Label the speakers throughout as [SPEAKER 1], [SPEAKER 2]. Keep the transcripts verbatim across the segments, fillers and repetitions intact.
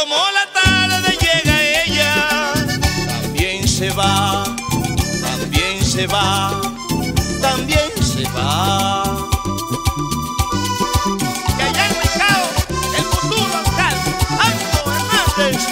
[SPEAKER 1] como la tarde llega ella, también se va, también se va, también se va. Que allá en Huicao, el futuro alcalde, Aldo Hernández.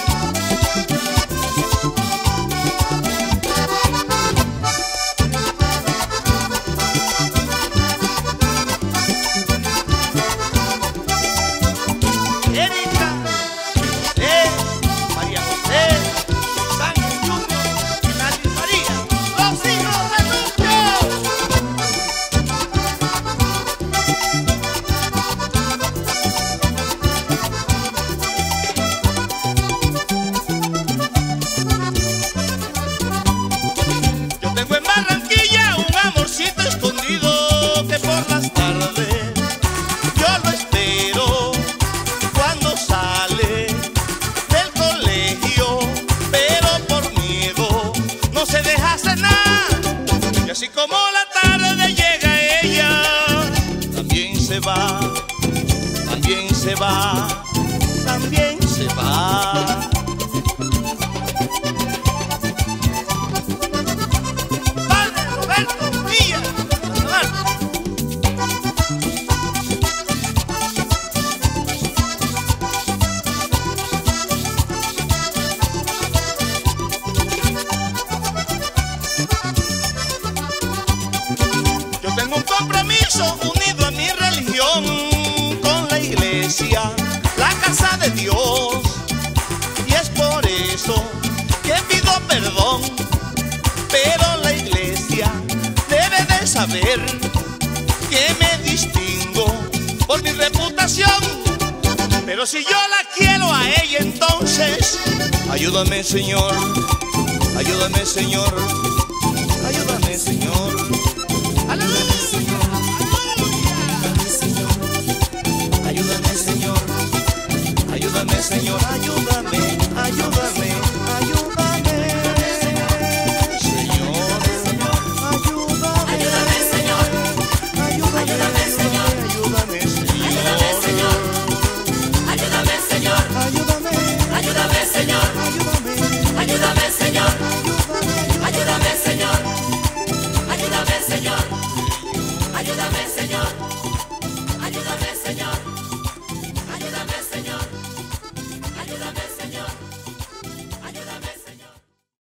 [SPEAKER 1] Así como la tarde llega ella, también se va, también se va, también se va. Padre Roberto Villa. Tengo un compromiso unido a mi religión con la iglesia, la casa de Dios, y es por eso que pido perdón, pero la iglesia debe de saber que me distingo por mi reputación. Pero si yo la quiero a ella, entonces ayúdame, Señor, ayúdame, Señor, ayúdame, Señor. Ayúdame, Señor, ayúdame, Señor, ayúdame, Señor, ayúdame.